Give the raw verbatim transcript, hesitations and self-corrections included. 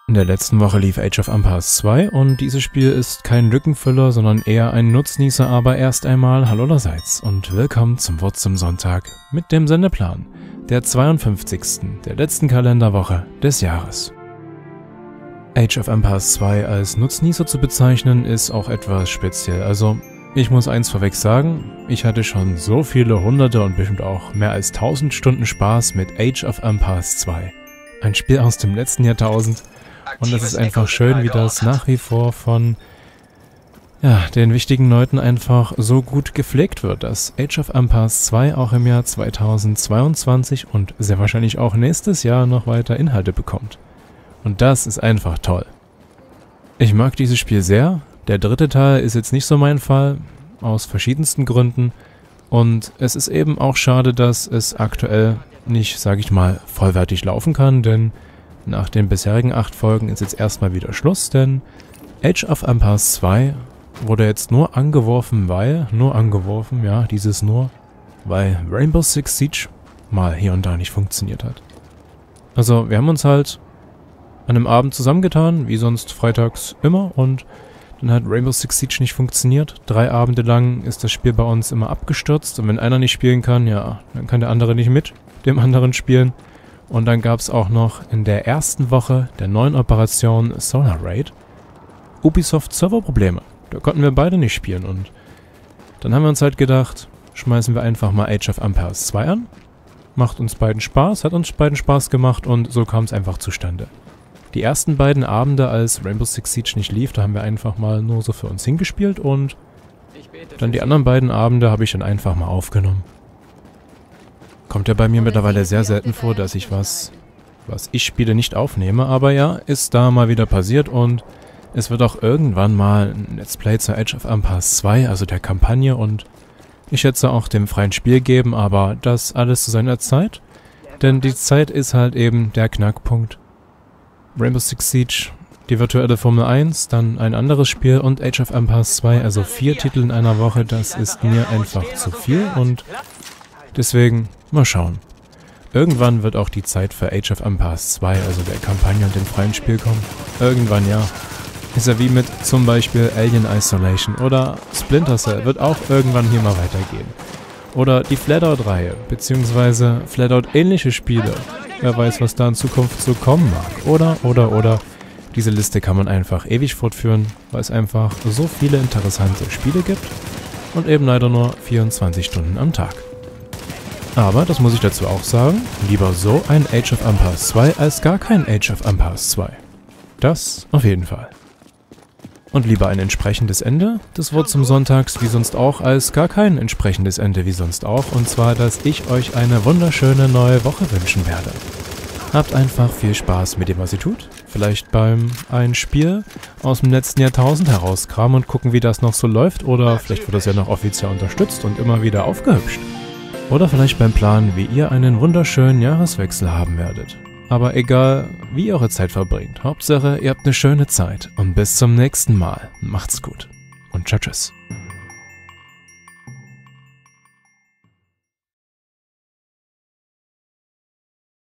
In der letzten Woche lief Age of Empires zwei und dieses Spiel ist kein Lückenfüller, sondern eher ein Nutznießer, aber erst einmal hallo allerseits und willkommen zum Wort zum Sonntag mit dem Sendeplan der zweiundfünfzigsten der letzten Kalenderwoche des Jahres. Age of Empires zwei als Nutznießer zu bezeichnen ist auch etwas speziell, also ich muss eins vorweg sagen, ich hatte schon so viele hunderte und bestimmt auch mehr als tausend Stunden Spaß mit Age of Empires zwei. Ein Spiel aus dem letzten Jahrtausend. Und es ist einfach schön, wie das nach wie vor von ja, den wichtigen Leuten einfach so gut gepflegt wird, dass Age of Empires zwei auch im Jahr zweitausendzweiundzwanzig und sehr wahrscheinlich auch nächstes Jahr noch weiter Inhalte bekommt. Und das ist einfach toll. Ich mag dieses Spiel sehr. Der dritte Teil ist jetzt nicht so mein Fall, aus verschiedensten Gründen. Und es ist eben auch schade, dass es aktuell nicht, sage ich mal, vollwertig laufen kann, denn nach den bisherigen acht Folgen ist jetzt erstmal wieder Schluss, denn Age of Empires zwei wurde jetzt nur angeworfen, weil, nur angeworfen, ja, dieses nur, weil Rainbow Six Siege mal hier und da nicht funktioniert hat. Also wir haben uns halt an einem Abend zusammengetan, wie sonst freitags immer, und dann hat Rainbow Six Siege nicht funktioniert. Drei Abende lang ist das Spiel bei uns immer abgestürzt und wenn einer nicht spielen kann, ja, dann kann der andere nicht mit dem anderen spielen. Und dann gab es auch noch in der ersten Woche der neuen Operation Solar Raid Ubisoft Serverprobleme. Da konnten wir beide nicht spielen und dann haben wir uns halt gedacht, schmeißen wir einfach mal Age of Empires zwei an. Macht uns beiden Spaß, hat uns beiden Spaß gemacht und so kam es einfach zustande. Die ersten beiden Abende, als Rainbow Six Siege nicht lief, da haben wir einfach mal nur so für uns hingespielt und dann die anderen beiden Abende habe ich dann einfach mal aufgenommen. Kommt ja bei mir mittlerweile sehr selten vor, dass ich was, was ich spiele, nicht aufnehme, aber ja, ist da mal wieder passiert und es wird auch irgendwann mal ein Let's Play zur Age of Empires zwei, also der Kampagne, und ich schätze auch dem freien Spiel geben, aber das alles zu seiner Zeit, denn die Zeit ist halt eben der Knackpunkt. Rainbow Six Siege, die virtuelle Formel eins, dann ein anderes Spiel und Age of Empires zwei, also vier Titel in einer Woche, das ist mir einfach zu viel und deswegen mal schauen. Irgendwann wird auch die Zeit für Age of Empires zwei, also der Kampagne und dem freien Spiel kommen. Irgendwann, ja. Ist ja wie mit zum Beispiel Alien Isolation oder Splinter Cell, wird auch irgendwann hier mal weitergehen. Oder die Flatout-Reihe, beziehungsweise Flatout-ähnliche Spiele. Wer weiß, was da in Zukunft so kommen mag. Oder, oder, oder. Diese Liste kann man einfach ewig fortführen, weil es einfach so viele interessante Spiele gibt und eben leider nur vierundzwanzig Stunden am Tag. Aber, das muss ich dazu auch sagen, lieber so ein Age of Empires zwei als gar kein Age of Empires zwei. Das auf jeden Fall. Und lieber ein entsprechendes Ende des Wort zum Sonntags wie sonst auch als gar kein entsprechendes Ende wie sonst auch. Und zwar, dass ich euch eine wunderschöne neue Woche wünschen werde. Habt einfach viel Spaß mit dem, was ihr tut. Vielleicht beim ein Spiel aus dem letzten Jahrtausend herauskramen und gucken, wie das noch so läuft. Oder vielleicht wird das ja noch offiziell unterstützt und immer wieder aufgehübscht. Oder vielleicht beim Plan, wie ihr einen wunderschönen Jahreswechsel haben werdet. Aber egal, wie ihr eure Zeit verbringt, Hauptsache, ihr habt eine schöne Zeit und bis zum nächsten Mal. Macht's gut und tschüss.